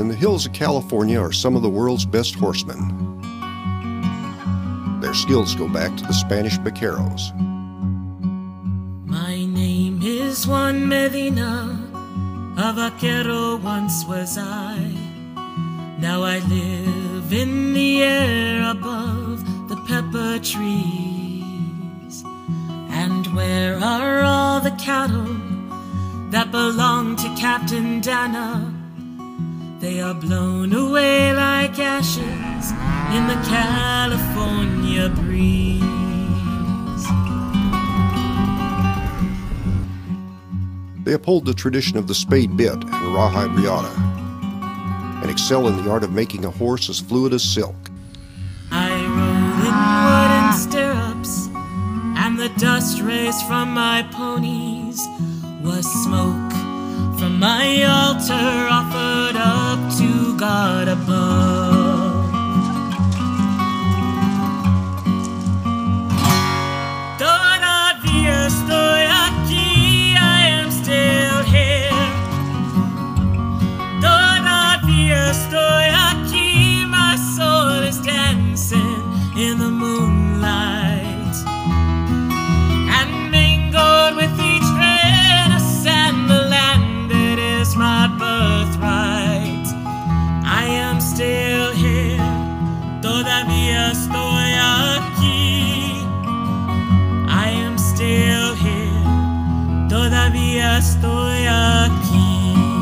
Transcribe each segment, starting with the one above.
In the hills of California are some of the world's best horsemen. Their skills go back to the Spanish Vaqueros. My name is Juan Medina, a vaquero once was I. Now I live in the air above the pepper trees. And where are all the cattle that belong to Captain Dana? They are blown away like ashes in the California breeze. They uphold the tradition of the spade bit and rawhide riata, and excel in the art of making a horse as fluid as silk. I rode in wooden stirrups, and the dust raised from my ponies was smoke from my altar offered up to God above. Todavía estoy aquí, I am still here. Todavía estoy aquí, my soul is dancing in the moonlight. And mingled with each grain of sand, the land, it is my birthright. I am still here, todavía estoy aquí. I am still here, todavía estoy aquí.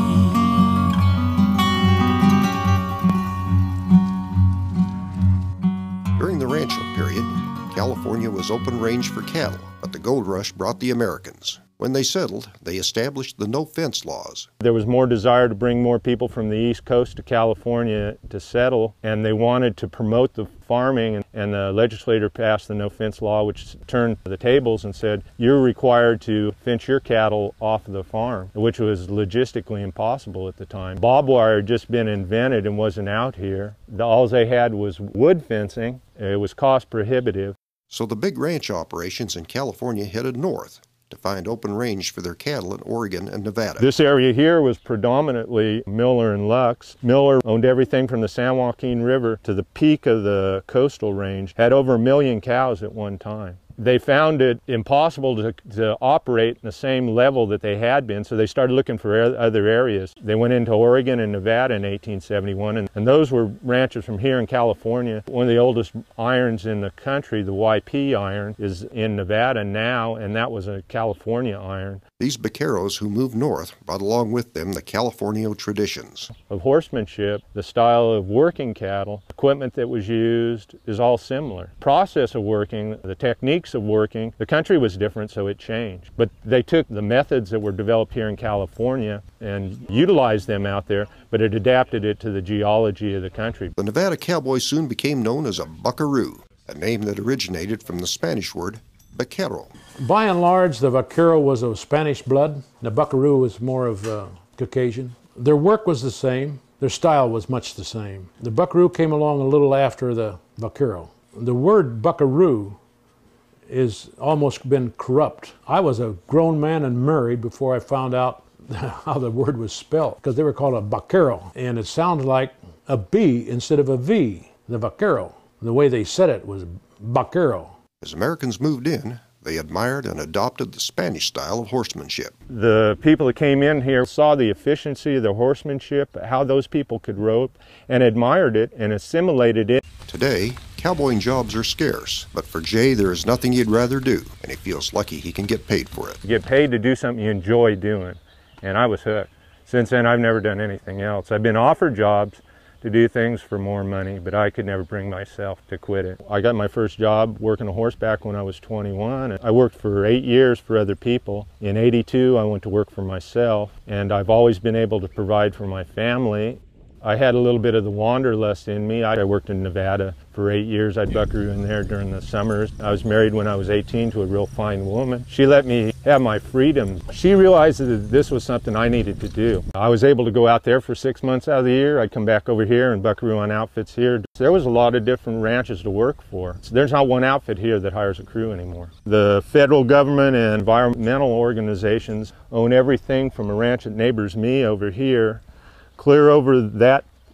During the rancho period, California was open range for cattle, but the gold rush brought the Americans. When they settled, they established the no-fence laws. There was more desire to bring more people from the East Coast to California to settle, and they wanted to promote the farming, and the legislature passed the no-fence law, which turned the tables and said, you're required to fence your cattle off of the farm, which was logistically impossible at the time. Barbed wire had just been invented and wasn't out here. All they had was wood fencing. It was cost prohibitive. So the big ranch operations in California headed north to find open range for their cattle in Oregon and Nevada. This area here was predominantly Miller and Lux. Miller owned everything from the San Joaquin River to the peak of the coastal range, had over 1 million cows at one time. They found it impossible to operate in the same level that they had been, so they started looking for other areas. They went into Oregon and Nevada in 1871, and those were ranches from here in California. One of the oldest irons in the country, the YP iron, is in Nevada now, and that was a California iron. These vaqueros who moved north brought along with them the Californio traditions. Of horsemanship, the style of working cattle, equipment that was used is all similar. Process of working, the techniques of working, the country was different, so it changed. But they took the methods that were developed here in California and utilized them out there, but it adapted it to the geology of the country. The Nevada cowboy soon became known as a Buckaroo, a name that originated from the Spanish word Vaquero. By and large, the Vaquero was of Spanish blood. The Buckaroo was more of Caucasian. Their work was the same. Their style was much the same. The Buckaroo came along a little after the Vaquero. The word Buckaroo is almost been corrupt. I was a grown man and married before I found out how the word was spelled, because they were called a Vaquero, and it sounded like a B instead of a V, the Vaquero. The way they said it was Vaquero. As Americans moved in, they admired and adopted the Spanish style of horsemanship. The people that came in here saw the efficiency of the horsemanship, how those people could rope, and admired it and assimilated it. Today, cowboying jobs are scarce, but for Jay there is nothing he'd rather do, and he feels lucky he can get paid for it. You get paid to do something you enjoy doing, and I was hooked. Since then, I've never done anything else. I've been offered jobs to do things for more money, but I could never bring myself to quit it. I got my first job working a horseback when I was 21. I worked for 8 years for other people. In '82, I went to work for myself, and I've always been able to provide for my family. I had a little bit of the wanderlust in me. I worked in Nevada for 8 years. I'd buckaroo in there during the summers. I was married when I was 18 to a real fine woman. She let me have my freedom. She realized that this was something I needed to do. I was able to go out there for 6 months out of the year. I'd come back over here and buckaroo on outfits here. There was a lot of different ranches to work for. There's not one outfit here that hires a crew anymore. The federal government and environmental organizations own everything from a ranch that neighbors me over here clear over that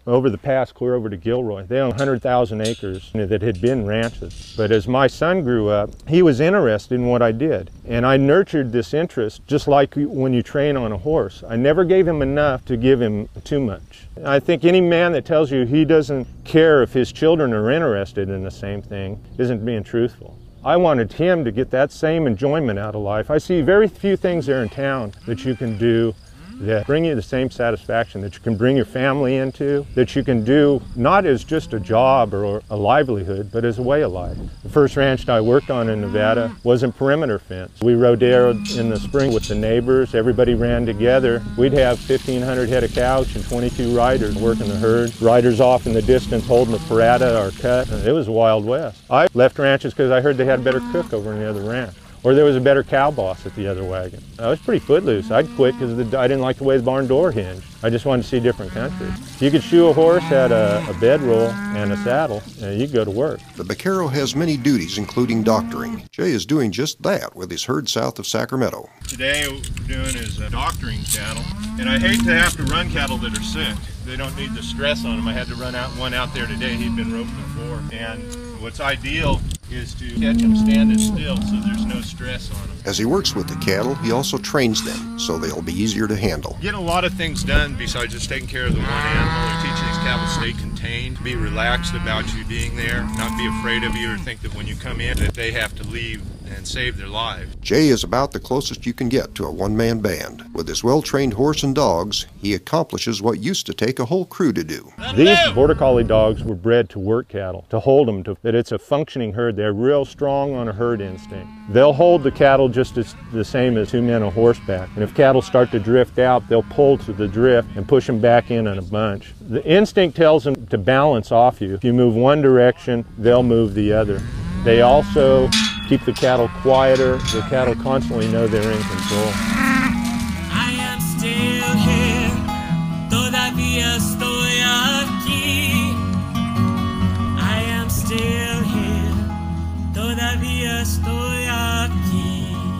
over the pass clear over to Gilroy. They own 100,000 acres that had been ranches. But as my son grew up, he was interested in what I did. And I nurtured this interest just like when you train on a horse. I never gave him enough to give him too much. I think any man that tells you he doesn't care if his children are interested in the same thing isn't being truthful. I wanted him to get that same enjoyment out of life. I see very few things there in town that you can do that bring you the same satisfaction, that you can bring your family into, that you can do not as just a job or a livelihood, but as a way of life. The first ranch I worked on in Nevada wasn't perimeter fence. We rodeoed in the spring with the neighbors. Everybody ran together. We'd have 1,500 head of cows and 22 riders working the herd. Riders off in the distance holding the parada or cut. It was Wild West. I left ranches because I heard they had a better cook over in the other ranch, or there was a better cow boss at the other wagon. I was pretty footloose. I'd quit because I didn't like the way the barn door hinged. I just wanted to see different country. You could shoe a horse, had a bedroll and a saddle, and you could go to work. The Vaquero has many duties, including doctoring. Jay is doing just that with his herd south of Sacramento. Today what we're doing is doctoring cattle, and I hate to have to run cattle that are sick. They don't need the stress on them. I had to run one out there today. He'd been roped before, and what's ideal is to catch them standing still so there's no stress on them. As he works with the cattle, he also trains them so they'll be easier to handle. Get a lot of things done besides just taking care of the one animal. Or teaching these cattle to stay contained, be relaxed about you being there, not be afraid of you or think that when you come in that they have to leave and save their lives. Jay is about the closest you can get to a one-man band. With his well-trained horse and dogs, he accomplishes what used to take a whole crew to do. These Border Collie dogs were bred to work cattle, to hold them, that it's a functioning herd. They're real strong on a herd instinct. They'll hold the cattle just as the same as two men on horseback. And if cattle start to drift out, they'll pull to the drift and push them back in a bunch. The instinct tells them to balance off you. If you move one direction, they'll move the other. They also keep the cattle quieter. The cattle constantly know they're in control. I am still here, todavía estoy aquí. I am still here, todavía estoy aquí.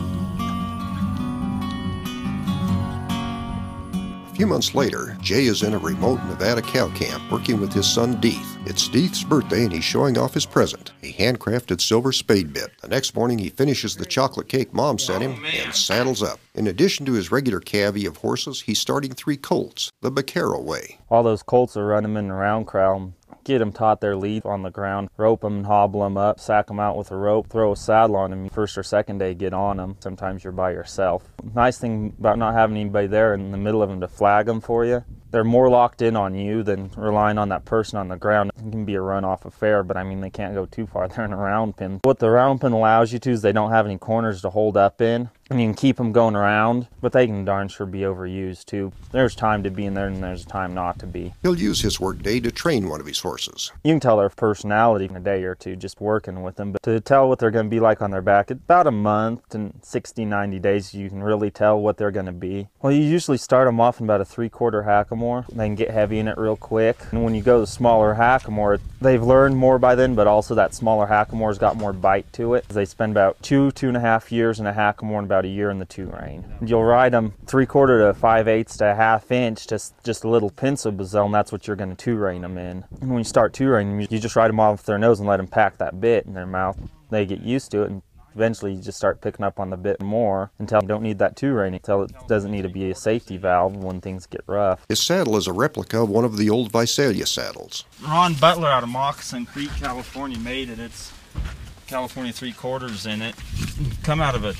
A few months later, Jay is in a remote Nevada cow camp working with his son Deeth. It's Deeth's birthday and he's showing off his present, a handcrafted silver spade bit. The next morning he finishes the chocolate cake Mom sent him and saddles up. In addition to his regular cavy of horses, he's starting 3 colts, the Vaquero way. All those colts are run them in the round crowd. Get them taught their lead on the ground, rope them and hobble them up, sack them out with a rope, throw a saddle on them. First or second day, get on them. Sometimes you're by yourself. Nice thing about not having anybody there in the middle of them to flag them for you, they're more locked in on you than relying on that person on the ground. It can be a runoff affair, but I mean, they can't go too far. They're in a round pen. What the round pen allows you to is they don't have any corners to hold up in, and you can keep them going around, but they can darn sure be overused too. There's time to be in there and there's time not to be. He'll use his work day to train one of his horses. You can tell their personality in a day or two just working with them, but to tell what they're going to be like on their back, it's about a month to 60, 90 days you can really tell what they're going to be. Well, you usually start them off in about a 3/4 hackamore. They can get heavy in it real quick. And when you go to the smaller hackamore, they've learned more by then, but also that smaller hackamore's got more bite to it. They spend about 2.5 years in a hackamore and about a year in the 2 rein. You'll ride them 3/4 to 5/8 to 1/2 inch, just a little pencil bazelle, and that's what you're going to 2 rein them in. And when you start 2 rein them, you just ride them off their nose and let them pack that bit in their mouth. They get used to it, and eventually you just start picking up on the bit more until you don't need that 2 rein, until it doesn't need to be a safety valve when things get rough. His saddle is a replica of one of the old Visalia saddles. Ron Butler out of Moccasin Creek, California made it. It's California 3/4 in it. Come out of a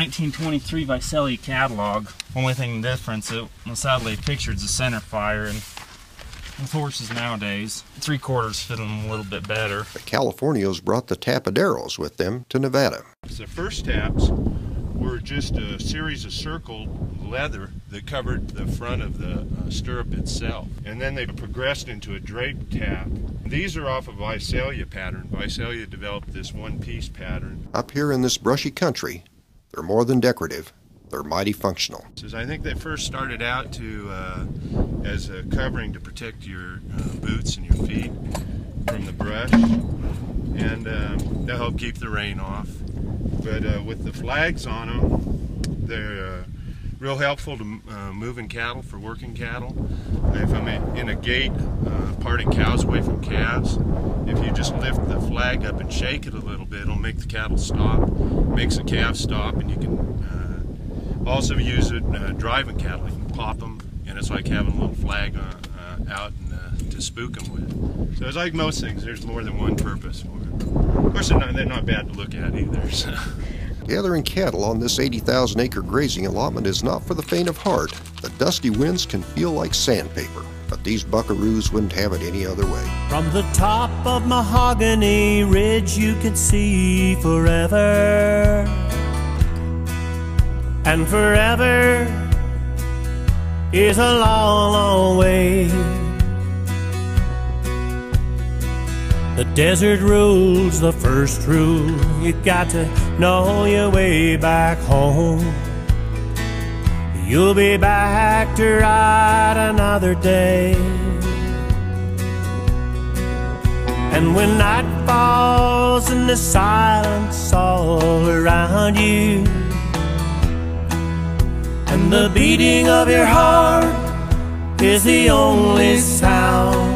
1923 Visalia catalog. Only thing difference, the saddle they pictured is a center fire, and with horses nowadays, 3/4 fit them a little bit better. The Californios brought the tapaderos with them to Nevada. The first taps were just a series of circled leather that covered the front of the stirrup itself. And then they progressed into a draped tap. These are off of Visalia pattern. Visalia developed this one-piece pattern. Up here in this brushy country, they're more than decorative. They're mighty functional. I think they first started out as a covering to protect your boots and your feet from the brush, and to help keep the rain off. But with the flags on them, real helpful to moving cattle, for working cattle. If I'm in a gate parting cows away from calves, if you just lift the flag up and shake it a little bit, it'll make the cattle stop, makes the calves stop, and you can also use it driving cattle. You can pop them, and it's like having a little flag out to spook them with. So it's like most things, there's more than one purpose for it. Of course, they're not bad to look at either. So. Gathering cattle on this 80,000-acre grazing allotment is not for the faint of heart. The dusty winds can feel like sandpaper, but these buckaroos wouldn't have it any other way. From the top of Mahogany Ridge you can see forever, and forever is a long, long way. The desert rule's the first rule. You got to know your way back home. You'll be back to ride another day. And when night falls and the silence all around you, and the beating of your heart is the only sound,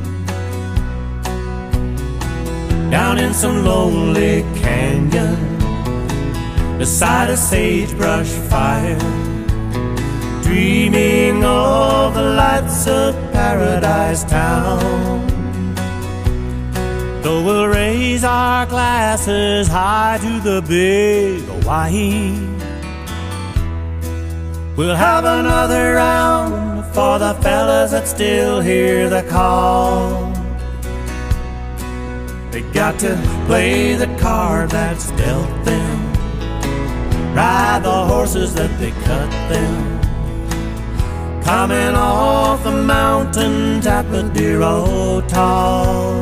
down in some lonely canyon beside a sagebrush fire, dreaming of the lights of Paradise Town. Though we'll raise our glasses high to the big Hawaii, we'll have another round for the fellas that still hear the call. They got to play the card that's dealt them, ride the horses that they cut them, coming off the mountain Tappadero tall.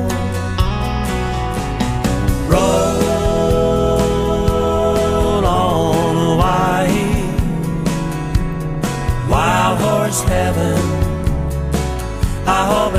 Roll on Hawaii, wild horse heaven. I hope